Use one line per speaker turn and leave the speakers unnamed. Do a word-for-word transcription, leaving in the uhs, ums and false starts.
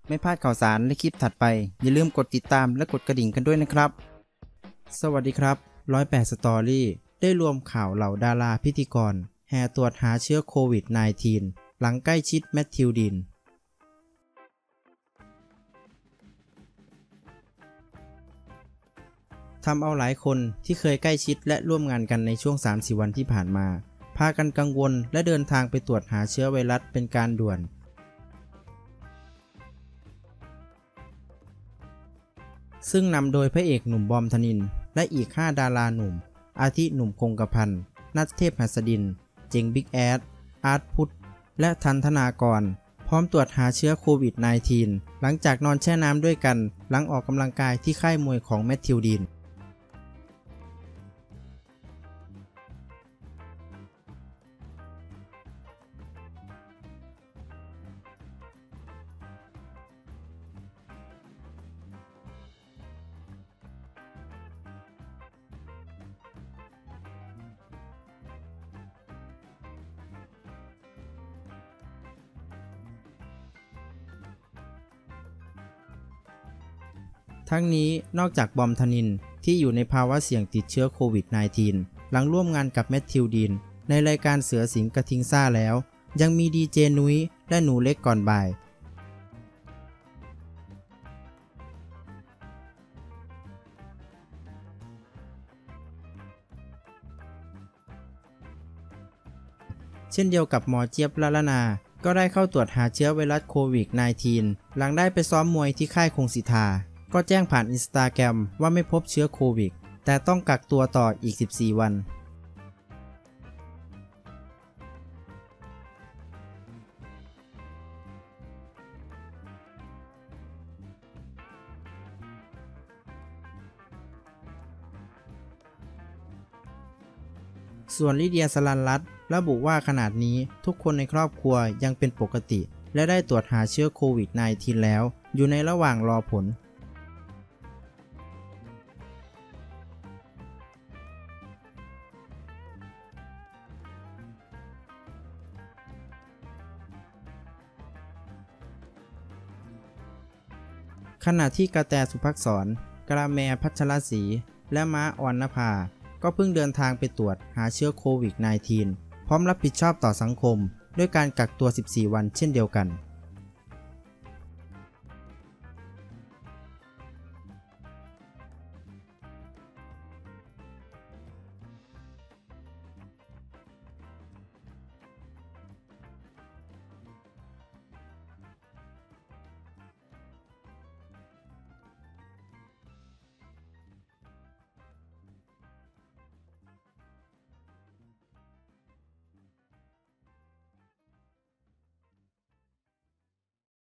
ไม่พลาดข่าวสารและคลิปถัดไปอย่าลืมกดติดตามและกดกระดิ่งกันด้วยนะครับสวัสดีครับหนึ่งร้อยแปดสตอรี่ได้รวมข่าวเหล่าดาราพิธีกรแห่ตรวจหาเชื้อโควิด สิบเก้า หลังใกล้ชิดแมทธิวดีนทำเอาหลายคนที่เคยใกล้ชิดและร่วมงานกันในช่วง สามถึงสี่ วันที่ผ่านมาพากันกังวลและเดินทางไปตรวจหาเชื้อไวรัสเป็นการด่วนซึ่งนำโดยพระเอกหนุ่มบอมธนินทร์และอีกห้าดาราหนุ่มอาทิหนุ่มคงกระพันธ์ณัฐเทพหัสดินเจ๋งบิ๊กแอดอาร์ตพุทธและทันธนากรพร้อมตรวจหาเชื้อโควิด สิบเก้า หลังจากนอนแช่น้ำด้วยกันหลังออกกำลังกายที่ค่ายมวยของแมทธิวดีนทั้งนี้นอกจากบอมธนินทร์ที่อยู่ในภาวะเสี่ยงติดเชื้อโควิด สิบเก้า หลังร่วมงานกับแมทธิวดีนในรายการเสือสิงกระทิงซ่าแล้วยังมีดีเจนุ้ยและหนูเล็กก่อนบ่ายเช่นเดียวกับหมอเจี๊ยบละละนาก็ได้เข้าตรวจหาเชื้อไวรัสโควิด สิบเก้า หลังได้ไปซ้อมมวยที่ค่ายคงสิทธาก็แจ้งผ่านอินสตาแกรมว่าไม่พบเชื้อโควิดแต่ต้องกักตัวต่ออีกสิบสี่วันส่วนลิเดียสลันรัตน์ระบุว่าขณะนี้ทุกคนในครอบครัวยังเป็นปกติและได้ตรวจหาเชื้อโควิด สิบเก้า แล้วอยู่ในระหว่างรอผลขณะที่กระแตสุภักษร กระแมพัชรศรีและม้าออนนภาก็เพิ่งเดินทางไปตรวจหาเชื้อโควิด สิบเก้า พร้อมรับผิดชอบต่อสังคมด้วยการกักตัวสิบสี่วันเช่นเดียวกัน